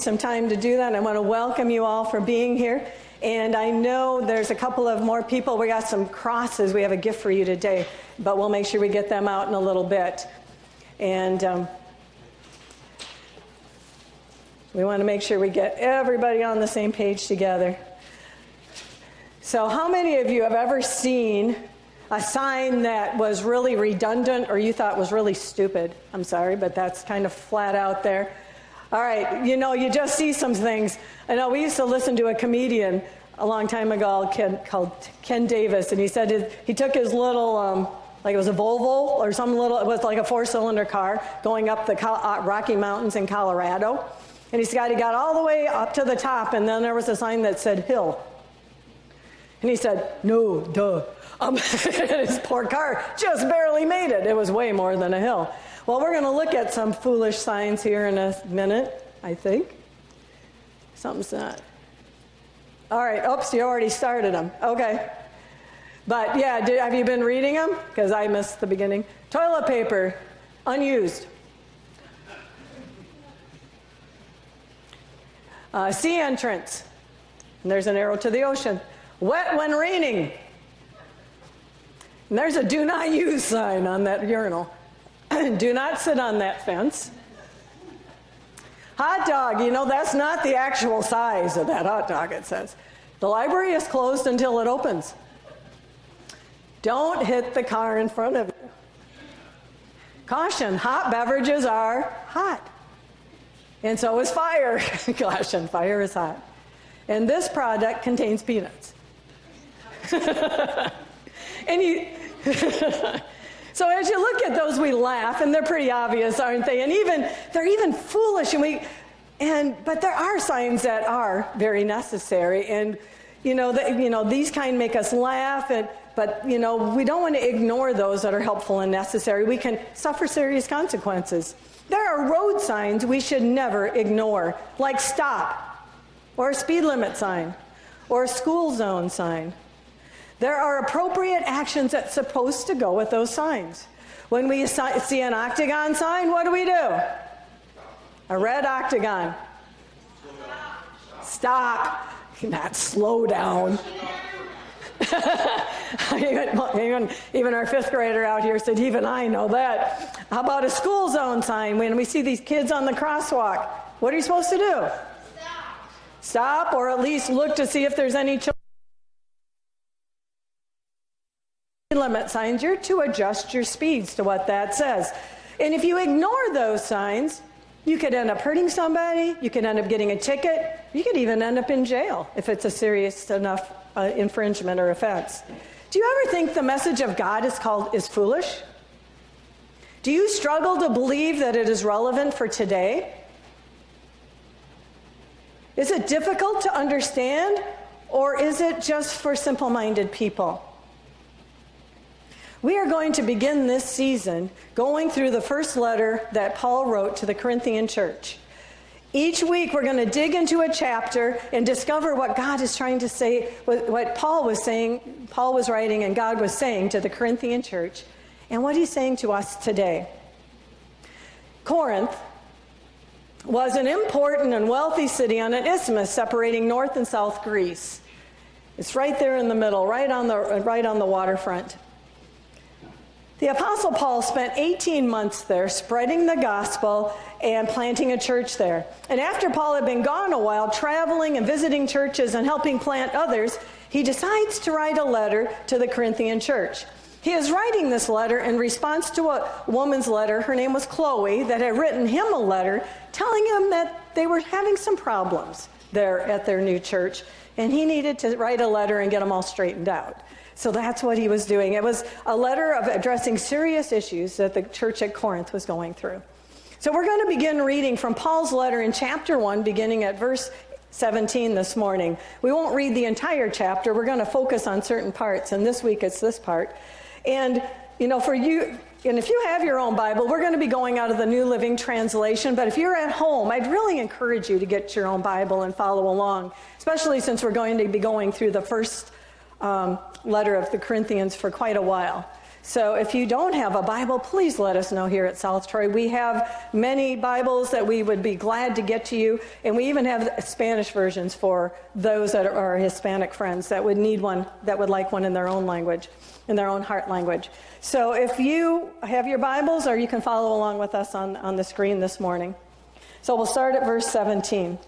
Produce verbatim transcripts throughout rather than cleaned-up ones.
some time to do that. I want to welcome you all for being here. And I know there's a couple of more people. We got some crosses. We have a gift for you today, but we'll make sure we get them out in a little bit. And um, we want to make sure we get everybody on the same page together. So how many of you have ever seen a sign that was really redundant or you thought was really stupid? I'm sorry, but that's kind of flat out there. All right, you know, you just see some things. I know we used to listen to a comedian a long time ago Ken, called Ken Davis, and he said his, he took his little, um, like it was a Volvo or some little, it was like a four-cylinder car going up the uh, Rocky Mountains in Colorado. And he's got, he got all the way up to the top, and then there was a sign that said hill. And he said, no, duh. Um, his poor car just barely made it. It was way more than a hill. Well, we're going to look at some foolish signs here in a minute, I think. Something's not. All right. Oops, you already started them. Okay. But, yeah, did, have you been reading them? Because I missed the beginning. Toilet paper, unused. Uh, sea entrance. And there's an arrow to the ocean. Wet when raining. And there's a do not use sign on that urinal. Do not sit on that fence. Hot dog, you know, that's not the actual size of that hot dog, it says. The library is closed until it opens. Don't hit the car in front of you. Caution, hot beverages are hot. And so is fire. Caution, fire is hot. And this product contains peanuts. And you... So as you look at those, we laugh, and they're pretty obvious, aren't they? And even they're even foolish, and we, and but there are signs that are very necessary, and you know, the, you know, these kind make us laugh, and but you know, we don't want to ignore those that are helpful and necessary. We can suffer serious consequences. There are road signs we should never ignore, like stop, or a speed limit sign, or a school zone sign. There are appropriate actions that's supposed to go with those signs. When we see an octagon sign, what do we do? A red octagon. Stop. Not slow down. even, even our fifth grader out here said, even I know that. How about a school zone sign? When we see these kids on the crosswalk, what are you supposed to do? Stop. Stop, or at least look to see if there's any children. Limit signs, you're to adjust your speeds to what that says. And if you ignore those signs, you could end up hurting somebody, you could end up getting a ticket, you could even end up in jail if it's a serious enough uh, infringement or offense. Do you ever think the message of God is called is foolish? Do you struggle to believe that it is relevant for today? Is it difficult to understand, or is it just for simple-minded people? We are going to begin this season going through the first letter that Paul wrote to the Corinthian church. Each week we're going to dig into a chapter and discover what God is trying to say, what Paul was saying, Paul was writing and God was saying to the Corinthian church, and what he's saying to us today. Corinth was an important and wealthy city on an isthmus separating North and South Greece. It's right there in the middle, right on the, right on the waterfront. The Apostle Paul spent eighteen months there spreading the gospel and planting a church there. And after Paul had been gone a while, traveling and visiting churches and helping plant others, he decides to write a letter to the Corinthian church. He is writing this letter in response to a woman's letter, her name was Chloe, that had written him a letter telling him that they were having some problems there at their new church, and he needed to write a letter and get them all straightened out. So that's what he was doing. It was a letter of addressing serious issues that the church at Corinth was going through. So we're going to begin reading from Paul's letter in chapter one, beginning at verse seventeen this morning. We won't read the entire chapter. We're going to focus on certain parts, and this week it's this part. And, you know, for you, and if you have your own Bible, we're going to be going out of the New Living Translation, but if you're at home, I'd really encourage you to get your own Bible and follow along, especially since we're going to be going through the first um, letter of the Corinthians for quite a while. So if you don't have a Bible, please let us know here at South Troy. We have many Bibles that we would be glad to get to you, and we even have Spanish versions for those that are our Hispanic friends that would need one, that would like one in their own language, in their own heart language. So if you have your Bibles, or you can follow along with us on, on the screen this morning. So we'll start at verse seventeen.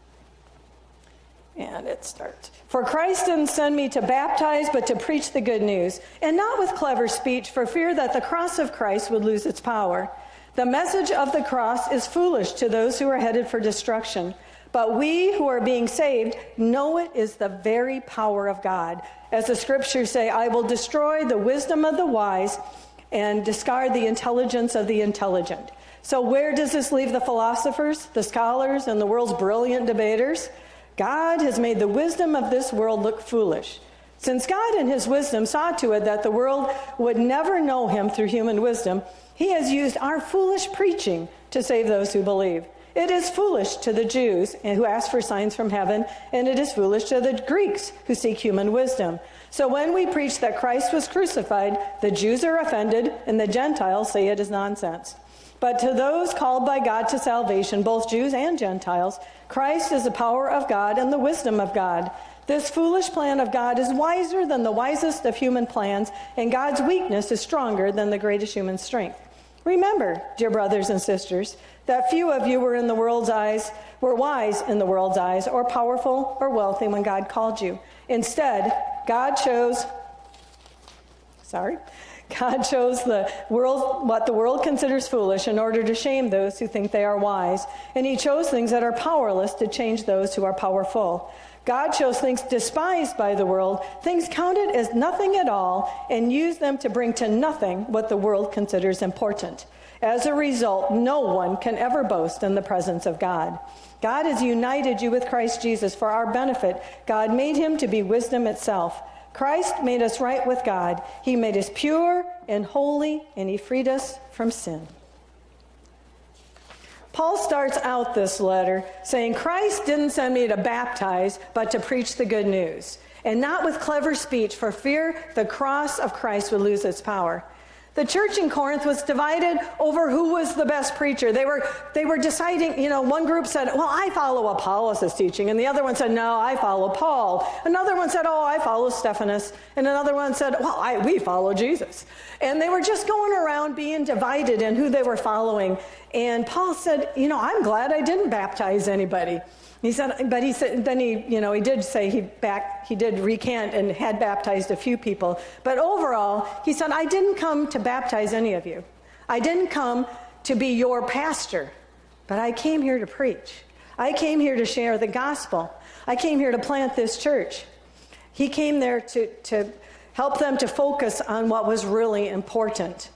And it starts. For Christ didn't send me to baptize, but to preach the good news, and not with clever speech, for fear that the cross of Christ would lose its power. The message of the cross is foolish to those who are headed for destruction, but we who are being saved know it is the very power of God. As the scriptures say, I will destroy the wisdom of the wise and discard the intelligence of the intelligent. So where does this leave the philosophers, the scholars, and the world's brilliant debaters? God has made the wisdom of this world look foolish. Since God in his wisdom saw to it that the world would never know him through human wisdom, he has used our foolish preaching to save those who believe. It is foolish to the Jews who ask for signs from heaven, and it is foolish to the Greeks who seek human wisdom. So when we preach that Christ was crucified, the Jews are offended, and the Gentiles say it is nonsense. But to those called by God to salvation, both Jews and Gentiles, Christ is the power of God and the wisdom of God. This foolish plan of God is wiser than the wisest of human plans, and God's weakness is stronger than the greatest human strength. Remember, dear brothers and sisters, that few of you were in the world's eyes, were wise in the world's eyes, or powerful or wealthy when God called you. Instead, God chose, sorry, God chose the world, what the world considers foolish, in order to shame those who think they are wise. And he chose things that are powerless to change those who are powerful. God chose things despised by the world, things counted as nothing at all, and used them to bring to nothing what the world considers important. As a result, no one can ever boast in the presence of God. God has united you with Christ Jesus for our benefit. God made him to be wisdom itself. Christ made us right with God. He made us pure and holy, and he freed us from sin. Paul starts out this letter saying, Christ didn't send me to baptize, but to preach the good news, and not with clever speech, for fear the cross of Christ would lose its power. The church in Corinth was divided over who was the best preacher. They were they were deciding, you know, one group said, well, I follow Apollos' teaching. And the other one said, no, I follow Paul. Another one said, oh, I follow Stephanus. And another one said, well, I, we follow Jesus. And they were just going around being divided in who they were following. And Paul said, you know, I'm glad I didn't baptize anybody. He said, but he said, then he, you know, he did say he back, he did recant and had baptized a few people. But overall, he said, I didn't come to baptize any of you. I didn't come to be your pastor, but I came here to preach. I came here to share the gospel. I came here to plant this church. He came there to, to help them to focus on what was really important.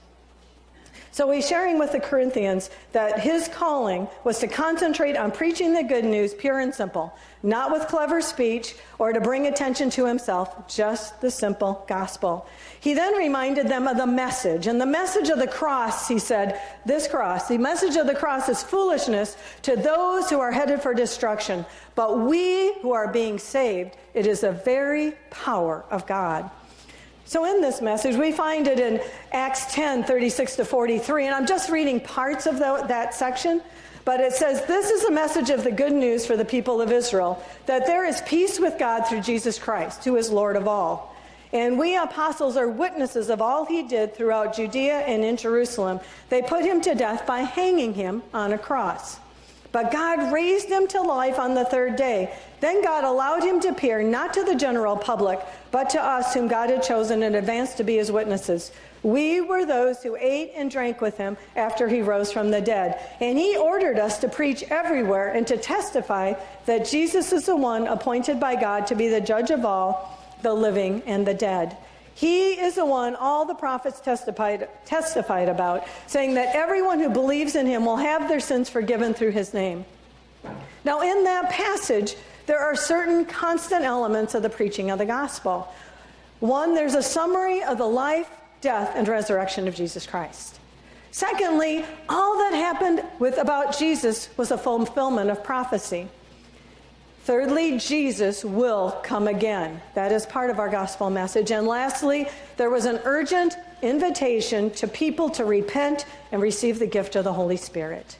So he's sharing with the Corinthians that his calling was to concentrate on preaching the good news, pure and simple, not with clever speech or to bring attention to himself, just the simple gospel. He then reminded them of the message. And the message of the cross, he said, this cross, the message of the cross is foolishness to those who are headed for destruction. But we who are being saved, it is the very power of God. So in this message, we find it in Acts ten, thirty-six to forty-three, and I'm just reading parts of the, that section, but it says, this is a message of the good news for the people of Israel, that there is peace with God through Jesus Christ, who is Lord of all. And we apostles are witnesses of all he did throughout Judea and in Jerusalem. They put him to death by hanging him on a cross. But God raised him to life on the third day. Then God allowed him to appear not to the general public, but to us whom God had chosen in advance to be his witnesses. We were those who ate and drank with him after he rose from the dead. And he ordered us to preach everywhere and to testify that Jesus is the one appointed by God to be the judge of all, the living and the dead. He is the one all the prophets testified, testified about, saying that everyone who believes in him will have their sins forgiven through his name. Now, in that passage, there are certain constant elements of the preaching of the gospel. One, there's a summary of the life, death, and resurrection of Jesus Christ. Secondly, all that happened with about Jesus was a fulfillment of prophecy. Thirdly, Jesus will come again. That is part of our gospel message. And lastly, there was an urgent invitation to people to repent and receive the gift of the Holy Spirit.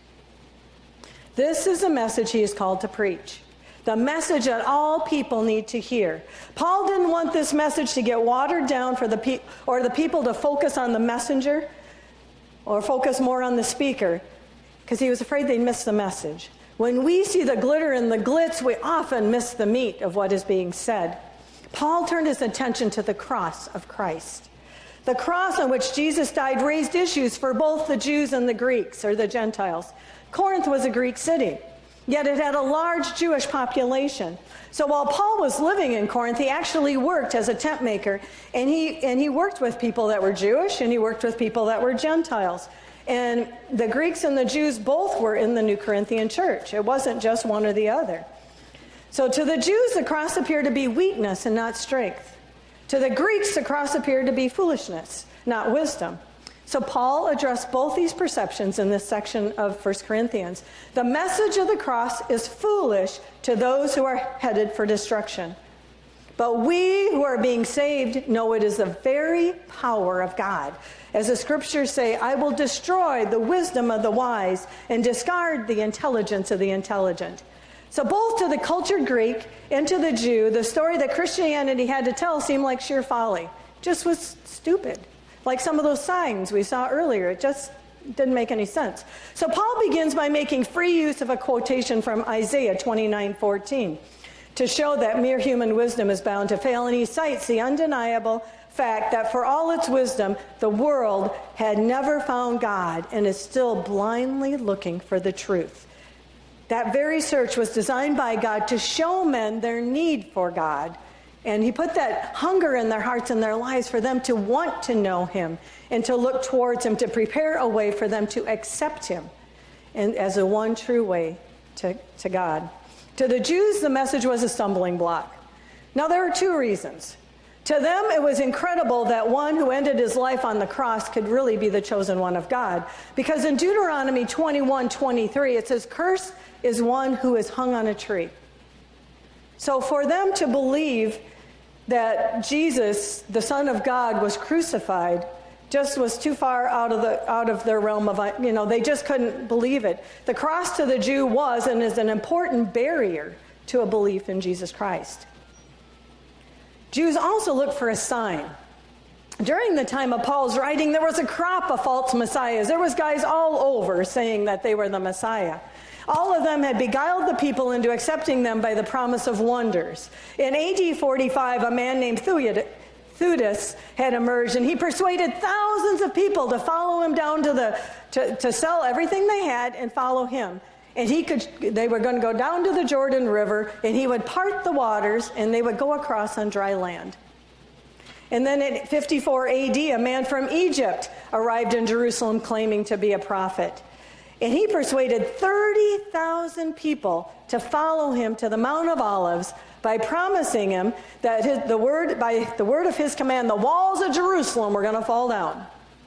This is a message he is called to preach. The message that all people need to hear. Paul didn't want this message to get watered down for the pe- or the people to focus on the messenger or focus more on the speaker, because he was afraid they'd miss the message. When we see the glitter and the glitz, we often miss the meat of what is being said. Paul turned his attention to the cross of Christ. The cross on which Jesus died raised issues for both the Jews and the Greeks, or the Gentiles. Corinth was a Greek city, yet it had a large Jewish population. So while Paul was living in Corinth, he actually worked as a tent maker, and he, and he worked with people that were Jewish, and he worked with people that were Gentiles. And the Greeks and the Jews both were in the New Corinthian church. It wasn't just one or the other. So to the Jews, the cross appeared to be weakness and not strength. To the Greeks, the cross appeared to be foolishness, not wisdom. So Paul addressed both these perceptions in this section of First Corinthians. The message of the cross is foolish to those who are headed for destruction. But we who are being saved know it is the very power of God. As the scriptures say, I will destroy the wisdom of the wise and discard the intelligence of the intelligent. So both to the cultured Greek and to the Jew, the story that Christianity had to tell seemed like sheer folly. Just was stupid. Like some of those signs we saw earlier. It just didn't make any sense. So Paul begins by making free use of a quotation from Isaiah twenty-nine fourteen to show that mere human wisdom is bound to fail. And he cites the undeniable fact that for all its wisdom, the world had never found God and is still blindly looking for the truth. That very search was designed by God to show men their need for God. And he put that hunger in their hearts and their lives for them to want to know him and to look towards him, to prepare a way for them to accept him and as a one true way to, to God. To the Jews, the message was a stumbling block. Now, there are two reasons. To them, it was incredible that one who ended his life on the cross could really be the chosen one of God. Because in Deuteronomy twenty-one twenty-three, it says, "Cursed is one who is hung on a tree." So for them to believe that Jesus, the Son of God, was crucified just was too far out of the out of their realm of, you know, they just couldn't believe it. The cross to the Jew was and is an important barrier to a belief in Jesus Christ. Jews also looked for a sign. During the time of Paul's writing, there was a crop of false messiahs. There was guys all over saying that they were the Messiah. All of them had beguiled the people into accepting them by the promise of wonders. In A D forty-five, a man named Theudas had emerged, and he persuaded thousands of people to follow him down to the to, to sell everything they had and follow him. And he could they were going to go down to the Jordan River, and he would part the waters, and they would go across on dry land. And then in fifty-four A D, a man from Egypt arrived in Jerusalem claiming to be a prophet. And he persuaded thirty thousand people to follow him to the Mount of Olives by promising him that his, the word, by the word of his command, the walls of Jerusalem were going to fall down.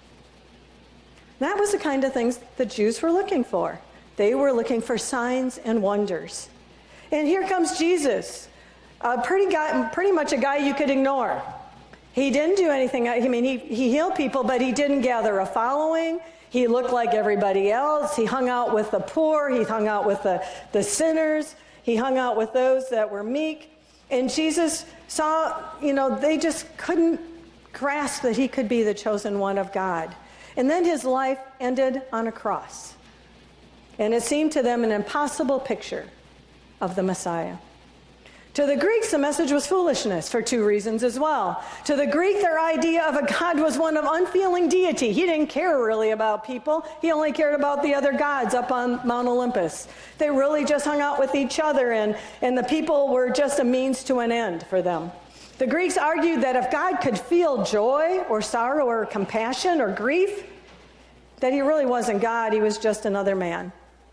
That was the kind of things the Jews were looking for. They were looking for signs and wonders. And here comes Jesus, a pretty guy, pretty much a guy you could ignore. He didn't do anything. I mean, he, he healed people, but he didn't gather a following. He looked like everybody else. He hung out with the poor. He hung out with the, the sinners. He hung out with those that were meek. And Jesus saw, you know, they just couldn't grasp that he could be the chosen one of God. And then his life ended on a cross. And it seemed to them an impossible picture of the Messiah. To the Greeks, the message was foolishness for two reasons as well. To the Greek, their idea of a God was one of unfeeling deity. He didn't care really about people. He only cared about the other gods up on Mount Olympus. They really just hung out with each other, and, and the people were just a means to an end for them. The Greeks argued that if God could feel joy or sorrow or compassion or grief, that he really wasn't God. He was just another man.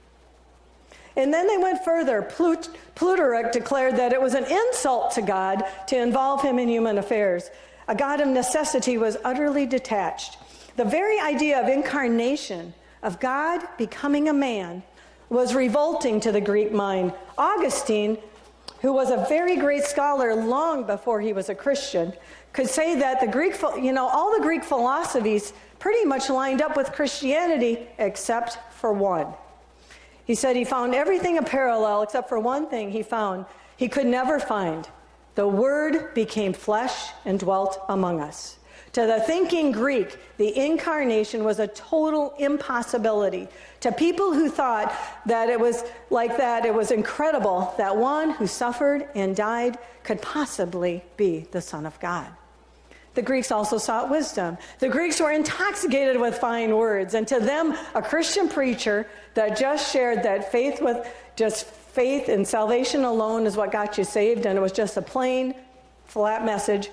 And then they went further. Plut- Plutarch declared that it was an insult to God to involve him in human affairs. A God of necessity was utterly detached. The very idea of incarnation, of God becoming a man, was revolting to the Greek mind. Augustine who was a very great scholar long before he was a Christian, could say that the Greek, you know, all the Greek philosophies pretty much lined up with Christianity except for one. He said he found everything a parallel except for one thing he found he could never find. The Word became flesh and dwelt among us. To the thinking Greek, the incarnation was a total impossibility. To people who thought that it was like that, it was incredible that one who suffered and died could possibly be the Son of God. The Greeks also sought wisdom. The Greeks were intoxicated with fine words, and to them, a Christian preacher that just shared that faith with just faith and salvation alone is what got you saved, and it was just a plain, flat message,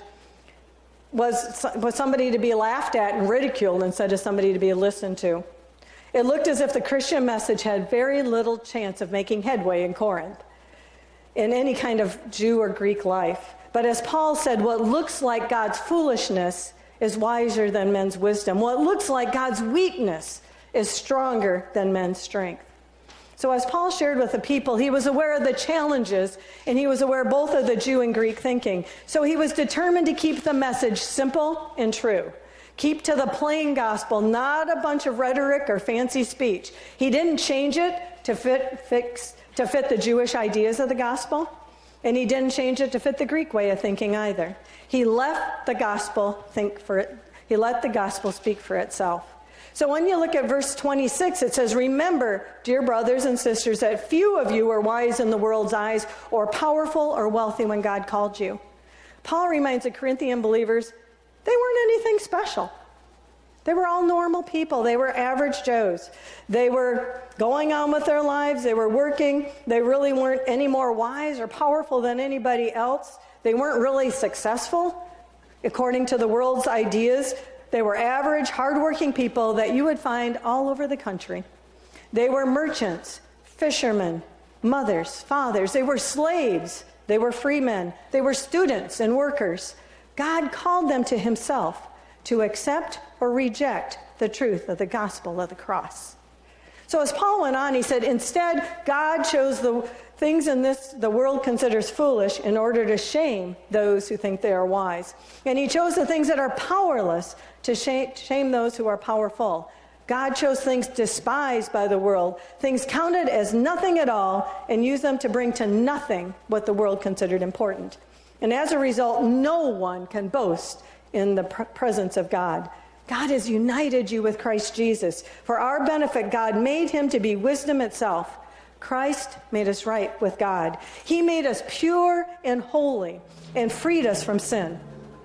was, was somebody to be laughed at and ridiculed instead of somebody to be listened to. It looked as if the Christian message had very little chance of making headway in Corinth, in any kind of Jew or Greek life. But as Paul said, what looks like God's foolishness is wiser than men's wisdom. What looks like God's weakness is stronger than men's strength. So as Paul shared with the people, he was aware of the challenges, and he was aware both of the Jew and Greek thinking. So he was determined to keep the message simple and true. Keep to the plain gospel, not a bunch of rhetoric or fancy speech. He didn't change it to fit, fix, to fit the Jewish ideas of the gospel, and he didn't change it to fit the Greek way of thinking either. He let the gospel think for it. He let the gospel speak for itself. So when you look at verse twenty-six, it says, "Remember, dear brothers and sisters, that few of you were wise in the world's eyes or powerful or wealthy when God called you." Paul reminds the Corinthian believers they weren't anything special. They were all normal people. They were average Joes. They were going on with their lives. They were working. They really weren't any more wise or powerful than anybody else. They weren't really successful according to the world's ideas. They were average, hardworking people that you would find all over the country. They were merchants, fishermen, mothers, fathers. They were slaves. They were free men. They were students and workers. God called them to himself to accept or reject the truth of the gospel of the cross. So as Paul went on, he said, instead, God chose the things in this the world considers foolish in order to shame those who think they are wise. And he chose the things that are powerless to shame, shame those who are powerful. God chose things despised by the world, things counted as nothing at all, and used them to bring to nothing what the world considered important. And as a result, no one can boast in the pr- presence of God. God has united you with Christ Jesus. For our benefit, God made him to be wisdom itself. Christ made us right with God. He made us pure and holy and freed us from sin.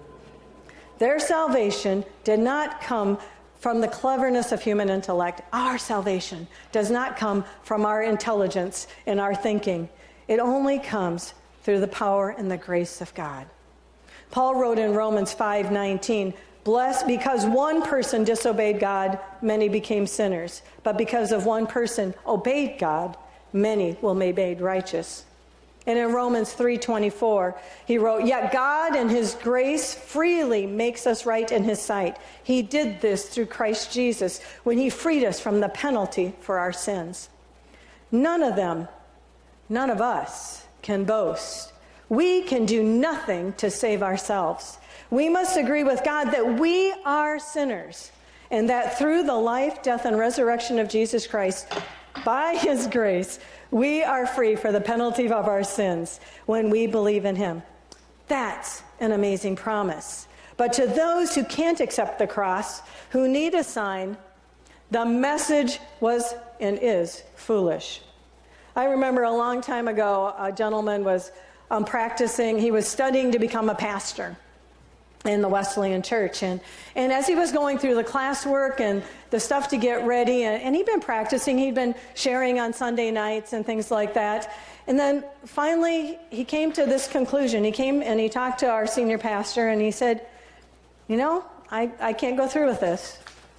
Their salvation did not come from the cleverness of human intellect. Our salvation does not come from our intelligence and our thinking. It only comes through the power and the grace of God. Paul wrote in Romans five nineteen, "Blessed because one person disobeyed God, many became sinners. But because of one person obeyed God, many will be made righteous." And in Romans three twenty-four, he wrote, "Yet God in his grace freely makes us right in his sight. He did this through Christ Jesus when he freed us from the penalty for our sins." None of them, none of us can boast. We can do nothing to save ourselves. We must agree with God that we are sinners and that through the life, death, and resurrection of Jesus Christ, by his grace, we are free for the penalty of our sins when we believe in him. That's an amazing promise. But to those who can't accept the cross, who need a sign, the message was and is foolish. I remember a long time ago, a gentleman was um, practicing, he was studying to become a pastor in the Wesleyan Church. And, and as he was going through the classwork and the stuff to get ready, and, and he'd been practicing, he'd been sharing on Sunday nights and things like that. And then finally, he came to this conclusion. He came and he talked to our senior pastor, and he said, you know, I, I can't go through with this.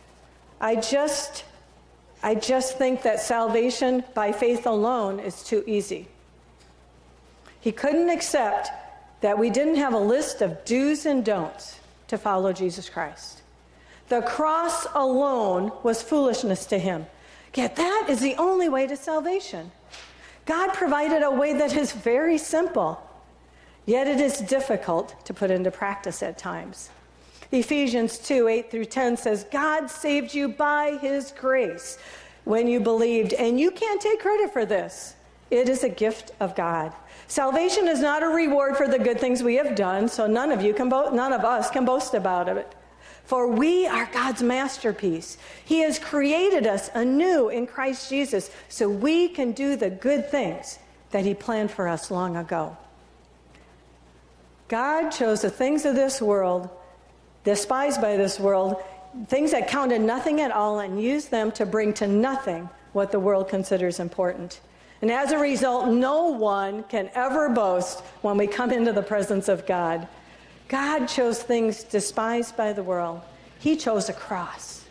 I just, I just think that salvation by faith alone is too easy. He couldn't accept that we didn't have a list of do's and don'ts to follow Jesus Christ. The cross alone was foolishness to him. Yet that is the only way to salvation. God provided a way that is very simple, yet it is difficult to put into practice at times. Ephesians two, eight through ten says, God saved you by his grace when you believed, and you can't take credit for this. It is a gift of God. Salvation is not a reward for the good things we have done, so none of you can bo- none of us can boast about it. For we are God's masterpiece. He has created us anew in Christ Jesus so we can do the good things that he planned for us long ago. God chose the things of this world, despised by this world, things that counted nothing at all, and used them to bring to nothing what the world considers important. And as a result, no one can ever boast when we come into the presence of God. God chose things despised by the world. He chose a cross.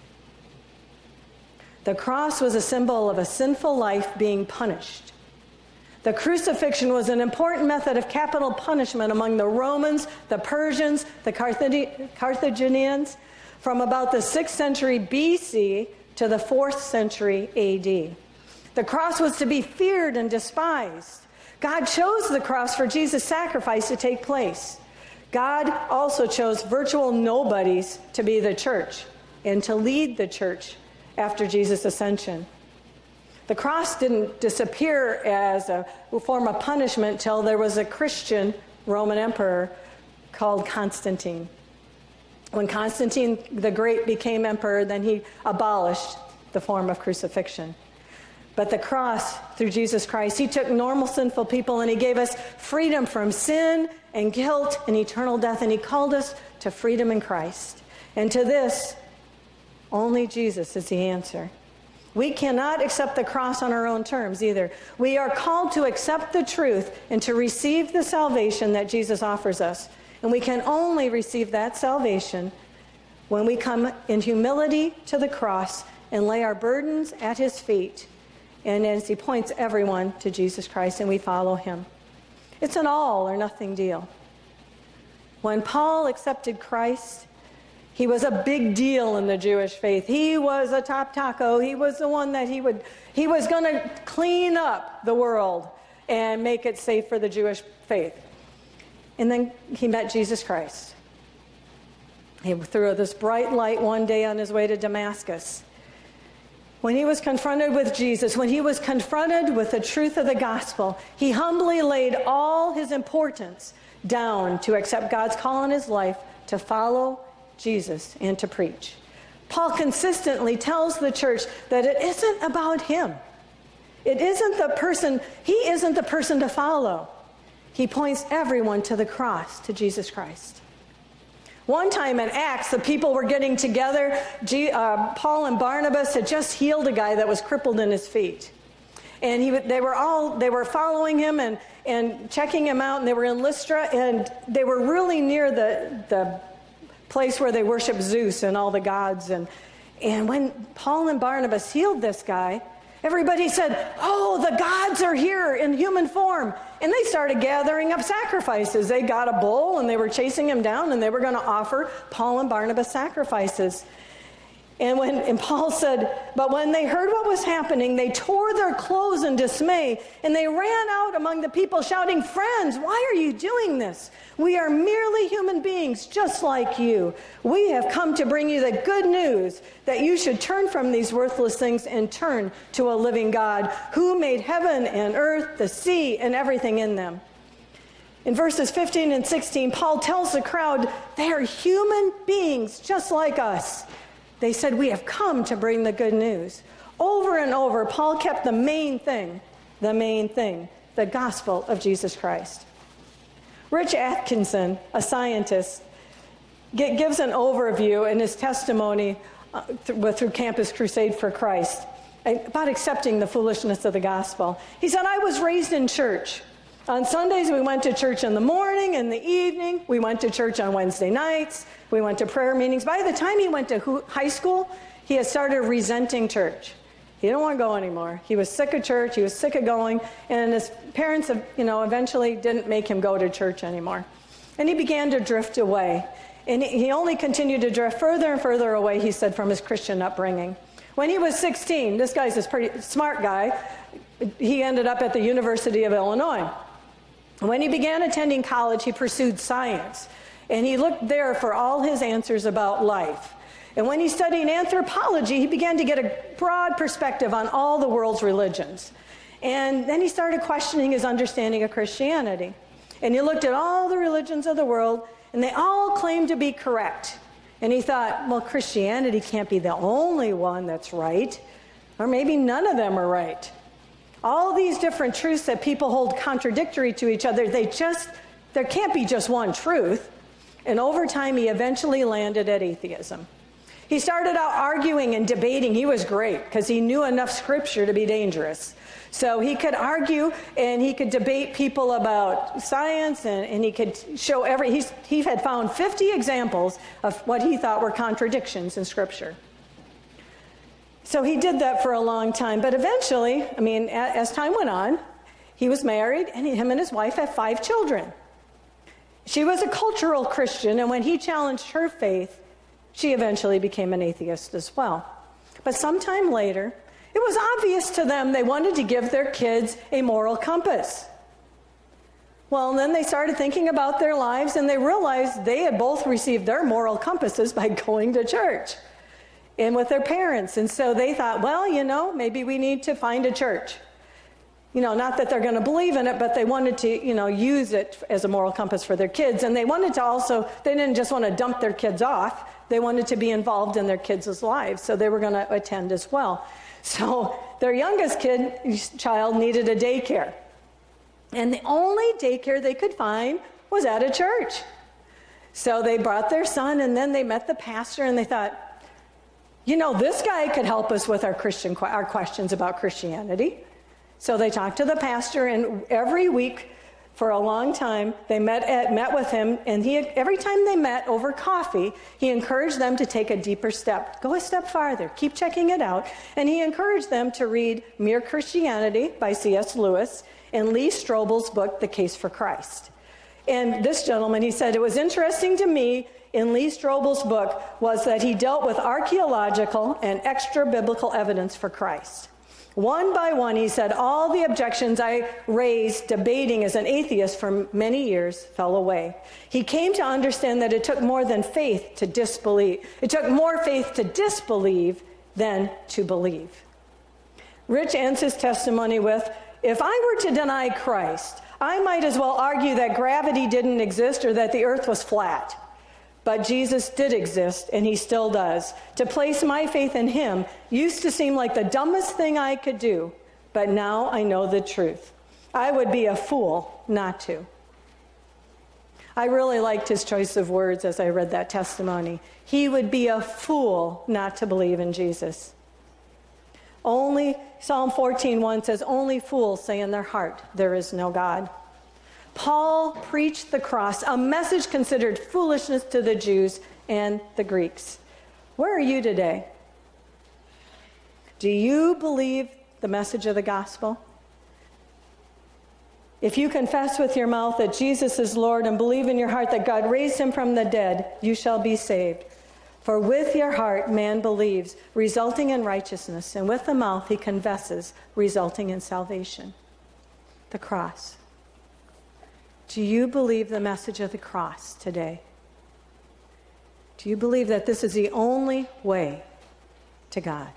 The cross was a symbol of a sinful life being punished. The crucifixion was an important method of capital punishment among the Romans, the Persians, the Carthaginians, from about the sixth century B C to the fourth century A D. The cross was to be feared and despised. God chose the cross for Jesus' sacrifice to take place. God also chose virtual nobodies to be the church and to lead the church after Jesus' ascension. The cross didn't disappear as a form of punishment till there was a Christian Roman emperor called Constantine. When Constantine the Great became emperor, then he abolished the form of crucifixion. But the cross, through Jesus Christ, he took normal sinful people and he gave us freedom from sin and guilt and eternal death, and he called us to freedom in Christ. And to this, only Jesus is the answer. We cannot accept the cross on our own terms either. We are called to accept the truth and to receive the salvation that Jesus offers us. And we can only receive that salvation when we come in humility to the cross and lay our burdens at his feet. And as he points everyone to Jesus Christ and we follow him. It's an all or nothing deal. When Paul accepted Christ, he was a big deal in the Jewish faith. He was a top taco. He was the one that he would, he was going to clean up the world and make it safe for the Jewish faith. And then he met Jesus Christ. He threw this bright light one day on his way to Damascus. When he was confronted with Jesus, when he was confronted with the truth of the gospel, he humbly laid all his importance down to accept God's call on his life to follow Jesus and to preach. Paul consistently tells the church that it isn't about him. It isn't the person, he isn't the person to follow. He points everyone to the cross, to Jesus Christ. One time in Acts, the people were getting together. G, uh, Paul and Barnabas had just healed a guy that was crippled in his feet. And he, they were all, they were following him and, and checking him out, and they were in Lystra, and they were really near the, the place where they worship Zeus and all the gods. And, and when Paul and Barnabas healed this guy, everybody said, oh, the gods are here in human form. And they started gathering up sacrifices. They got a bull and they were chasing him down and they were going to offer Paul and Barnabas sacrifices. And when and Paul said, but when they heard what was happening, they tore their clothes in dismay and they ran out among the people shouting, friends, why are you doing this? We are merely human beings just like you. We have come to bring you the good news that you should turn from these worthless things and turn to a living God who made heaven and earth, the sea, and everything in them. In verses fifteen and sixteen, Paul tells the crowd they are human beings just like us. They said, we have come to bring the good news. Over and over, Paul kept the main thing, the main thing, the gospel of Jesus Christ. Rich Atkinson, a scientist, gives an overview in his testimony uh, through, through Campus Crusade for Christ about accepting the foolishness of the gospel. He said, I was raised in church. On Sundays, we went to church in the morning, in the evening. We went to church on Wednesday nights. We went to prayer meetings. By the time he went to high school, he had started resenting church. He didn't want to go anymore. He was sick of church. He was sick of going. And his parents, you know, eventually didn't make him go to church anymore. And he began to drift away. And he only continued to drift further and further away, he said, from his Christian upbringing. When he was sixteen, this guy's this pretty smart guy, he ended up at the University of Illinois. When he began attending college, he pursued science, and he looked there for all his answers about life. And when he studied anthropology, he began to get a broad perspective on all the world's religions. And then he started questioning his understanding of Christianity. And he looked at all the religions of the world, and they all claimed to be correct. And he thought, well, Christianity can't be the only one that's right, or maybe none of them are right. All these different truths that people hold contradictory to each other, they just, there can't be just one truth. And over time, he eventually landed at atheism. He started out arguing and debating. He was great because he knew enough scripture to be dangerous. So he could argue and he could debate people about science, and, and he could show every, he's, he had found fifty examples of what he thought were contradictions in scripture. So he did that for a long time. But eventually, I mean, as time went on, he was married, and him and his wife had five children. She was a cultural Christian, and when he challenged her faith, she eventually became an atheist as well. But sometime later, it was obvious to them they wanted to give their kids a moral compass. Well, and then they started thinking about their lives, and they realized they had both received their moral compasses by going to church and with their parents. And so they thought, well, you know, maybe we need to find a church. You know, not that they're going to believe in it, but they wanted to, you know, use it as a moral compass for their kids. And they wanted to also, they didn't just want to dump their kids off. They wanted to be involved in their kids' lives, so they were going to attend as well. So their youngest kid, child needed a daycare. And the only daycare they could find was at a church. So they brought their son, and then they met the pastor, and they thought, you know, this guy could help us with our Christian our questions about Christianity. So they talked to the pastor, and every week for a long time, they met at, met with him, and he every time they met over coffee, he encouraged them to take a deeper step. Go a step farther. Keep checking it out. And he encouraged them to read Mere Christianity by C S Lewis and Lee Strobel's book, The Case for Christ. And this gentleman, he said, it was interesting to me in Lee Strobel's book was that he dealt with archaeological and extra-biblical evidence for Christ. One by one, he said, all the objections I raised debating as an atheist for many years fell away. He came to understand that it took more than faith to disbelieve. It took more faith to disbelieve than to believe. Rich ends his testimony with, if I were to deny Christ, I might as well argue that gravity didn't exist or that the earth was flat. But Jesus did exist, and he still does. To place my faith in him used to seem like the dumbest thing I could do, but now I know the truth. I would be a fool not to. I really liked his choice of words as I read that testimony. He would be a fool not to believe in Jesus. Only, Psalm fourteen one says, only fools say in their heart, there is no God. Paul preached the cross, a message considered foolishness to the Jews and the Greeks. Where are you today? Do you believe the message of the gospel? If you confess with your mouth that Jesus is Lord and believe in your heart that God raised him from the dead, you shall be saved. For with your heart man believes, resulting in righteousness, and with the mouth he confesses, resulting in salvation. The cross. Do you believe the message of the cross today? Do you believe that this is the only way to God?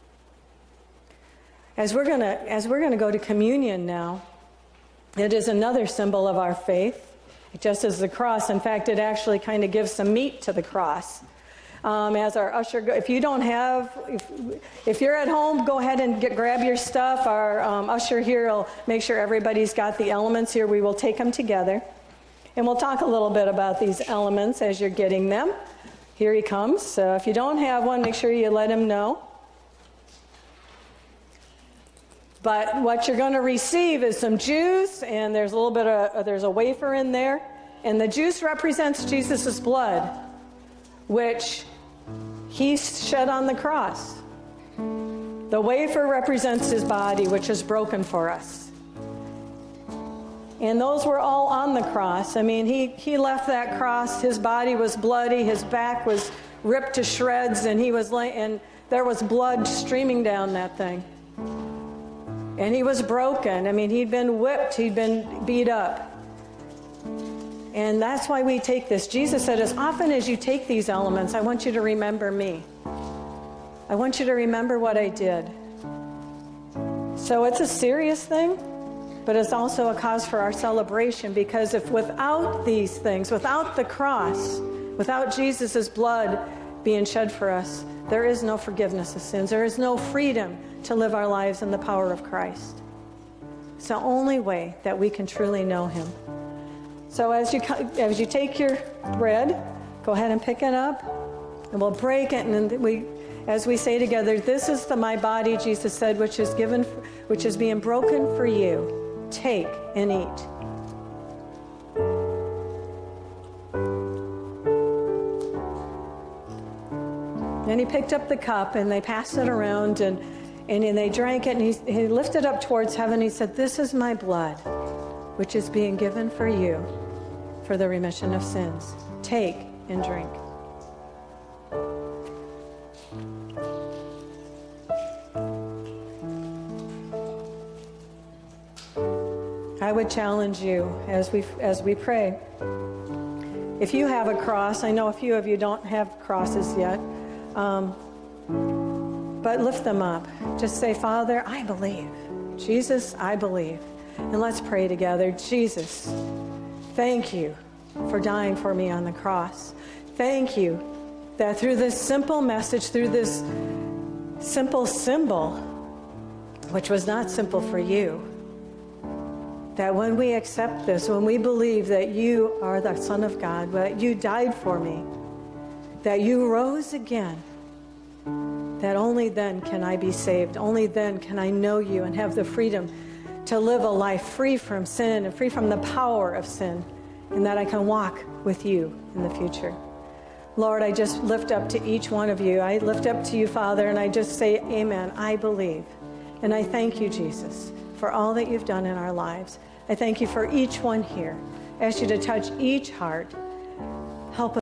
As we're going to as we're going to go to communion now, it is another symbol of our faith, just as the cross. In fact, it actually kind of gives some meat to the cross. Um, as our usher, if you don't have, if, if you're at home, go ahead and get, grab your stuff. Our um, usher here will make sure everybody's got the elements here. We will take them together. And we'll talk a little bit about these elements as you're getting them. Here he comes. So if you don't have one, make sure you let him know. But what you're going to receive is some juice, and there's a little bit of, there's a wafer in there. And the juice represents Jesus' blood, which he shed on the cross. The wafer represents his body, which is broken for us. And those were all on the cross. I mean, he, he left that cross. His body was bloody. His back was ripped to shreds, and he was lay- and there was blood streaming down that thing. And he was broken. I mean, he'd been whipped. He'd been beat up. And that's why we take this. Jesus said, as often as you take these elements, I want you to remember me. I want you to remember what I did. So it's a serious thing, but it's also a cause for our celebration, because if without these things, without the cross, without Jesus' blood being shed for us, there is no forgiveness of sins. There is no freedom to live our lives in the power of Christ. It's the only way that we can truly know him. So as you as you take your bread, go ahead and pick it up, and we'll break it, and then we, as we say together, "This is the my body," Jesus said, "which is given, which is being broken for you. Take and eat." And he picked up the cup, and they passed it around, and and, and they drank it, and he, he lifted up towards heaven. He said, "This is my blood, which is being given for you for the remission of sins. Take and drink." I would challenge you as we as we pray. If you have a cross, I know a few of you don't have crosses yet, um, but lift them up. Just say, "Father, I believe. Jesus, I believe." And let's pray together. Jesus, thank you for dying for me on the cross. Thank you that through this simple message, through this simple symbol, which was not simple for you, that when we accept this, when we believe that you are the Son of God, that you died for me, that you rose again, that only then can I be saved. Only then can I know you and have the freedom to live a life free from sin and free from the power of sin, and that I can walk with you in the future. Lord, I just lift up to each one of you. I lift up to you, Father, and I just say, amen, I believe. And I thank you, Jesus, for all that you've done in our lives. I thank you for each one here. I ask you to touch each heart. Help us.